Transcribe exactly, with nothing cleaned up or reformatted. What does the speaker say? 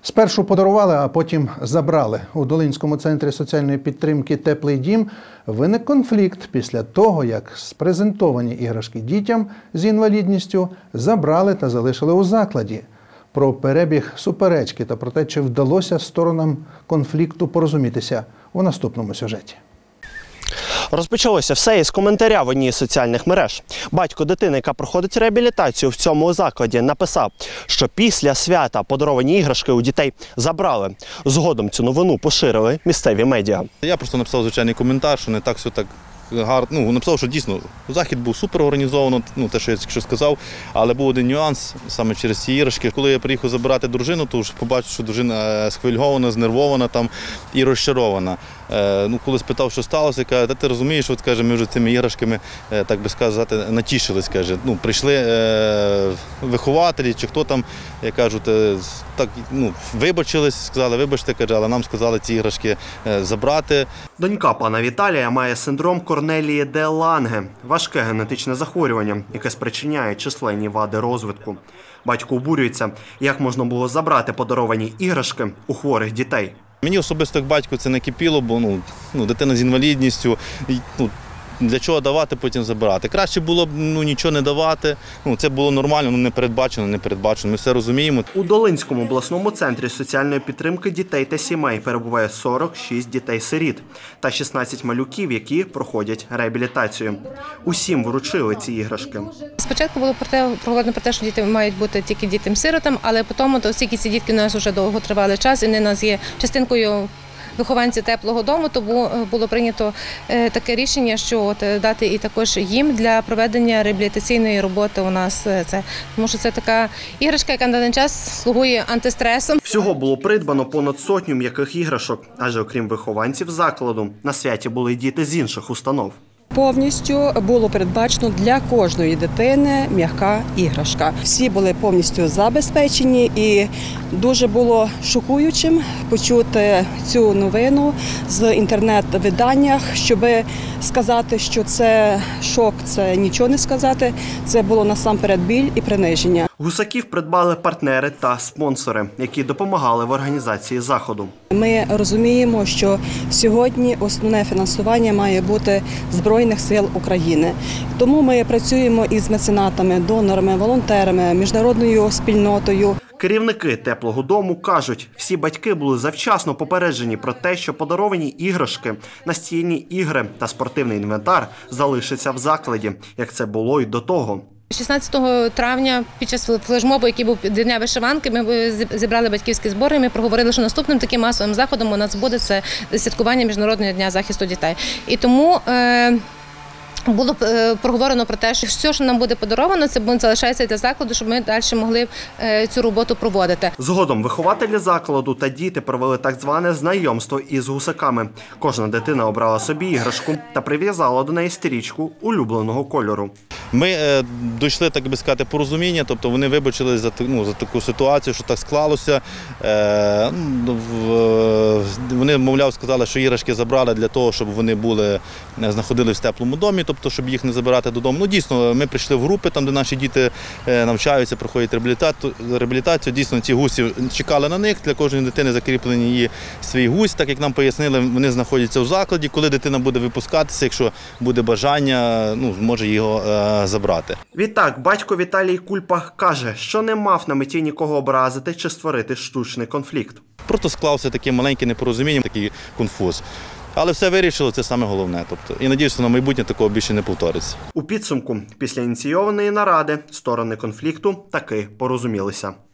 Спершу подарували, а потім забрали. У Долинському центрі соціальної підтримки «Теплий дім» виник конфлікт після того, як спрезентовані іграшки дітям з інвалідністю забрали та залишили у закладі. Про перебіг суперечки та про те, чи вдалося сторонам конфлікту порозумітися у наступному сюжеті. Розпочалося все із коментаря в одній з соціальних мереж. Батько дитини, яка проходить реабілітацію в цьому закладі, написав, що після свята подаровані іграшки у дітей забрали. Згодом цю новину поширили місцеві медіа. Я просто написав звичайний коментар, що не так все так гарно. Ну, написав, що дійсно захід був супер організовано, ну, те, що я тільки сказав, але був один нюанс саме через ці іграшки. Коли я приїхав забирати дружину, то вже побачив, що дружина схвильована, знервована там і розчарована. Е, ну, коли спитав, що сталося, каже, та ти розумієш, от, каже, ми вже цими іграшками, е, так би сказати, натішились, каже. Ну, прийшли е, вихователі чи хто там, я кажу, те, так, ну, вибачились, сказали, вибачте, каже, але нам сказали ці іграшки е, забрати. Донька пана Віталія має синдром Корнелії де Ланге – важке генетичне захворювання, яке спричиняє численні вади розвитку. Батько обурюється, як можна було забрати подаровані іграшки у хворих дітей. Мені особисто як батько це не кипіло, бо ну, ну, дитина з інвалідністю, ну, для чого давати, потім забирати. Краще було б ну, нічого не давати, ну, це було нормально, ну, не передбачено, не передбачено, ми все розуміємо. У Долинському обласному центрі соціальної підтримки дітей та сімей перебуває сорок шість дітей-сиріт та шістнадцять малюків, які проходять реабілітацію. Усім вручили ці іграшки. Спочатку було проговорено про те, що діти мають бути тільки дітям-сиротам, але потім, оскільки ці дітки у нас вже довго тривали час, і вони у нас є частинкою вихованці теплого дому, то було прийнято таке рішення, що дати і також їм для проведення реабілітаційної роботи у нас це. Тому що це така іграшка, яка на даний час слугує антистресом. Всього було придбано понад сотню м'яких іграшок, адже окрім вихованців закладу, на святі були й діти з інших установ. Повністю було передбачено для кожної дитини м'яка іграшка. Всі були повністю забезпечені і дуже було шокуючим почути цю новину з інтернет-виданнях, щоб сказати, що це шок, це нічого не сказати, це було насамперед біль і приниження. Гусаків придбали партнери та спонсори, які допомагали в організації заходу. Ми розуміємо, що сьогодні основне фінансування має бути Збройних сил України. Тому ми працюємо із меценатами, донорами, волонтерами, міжнародною спільнотою. Керівники теплого дому кажуть, всі батьки були завчасно попереджені про те, що подаровані іграшки, настільні ігри та спортивний інвентар залишаться в закладі, як це було й до того. шістнадцятого травня під час флешмобу, який був до Дня вишиванки, ми зібрали батьківські збори і ми проговорили, що наступним таким масовим заходом у нас буде це святкування Міжнародного дня захисту дітей. І тому е було проговорено про те, що все, що нам буде подаровано, це залишається для закладу, щоб ми далі могли цю роботу проводити. Згодом вихователі закладу та діти провели так зване знайомство із гусаками. Кожна дитина обрала собі іграшку та прив'язала до неї стрічку улюбленого кольору. Ми е, дійшли, так би сказати, порозуміння, тобто вони вибачились за, ну, за таку ситуацію, що так склалося. Е, в, вони, мовляв, сказали, що іграшки забрали для того, щоб вони були, знаходились в теплому домі, тобто, щоб їх не забирати додому. Ну, дійсно, ми прийшли в групи, там, де наші діти навчаються, проходять реабілітацію. Дійсно, ці гусі чекали на них, для кожної дитини закріплений її свій гусь. Так як нам пояснили, вони знаходяться в закладі. Коли дитина буде випускатися, якщо буде бажання, ну, може його е, забрати. Відтак, батько Віталій Кульпа каже, що не мав на меті нікого образити чи створити штучний конфлікт. Просто склався таке маленьке непорозуміння, такий конфуз. Але все вирішило, це саме головне. Тобто, і надіюся, на майбутнє такого більше не повториться. У підсумку, після ініційованої наради, сторони конфлікту таки порозумілися.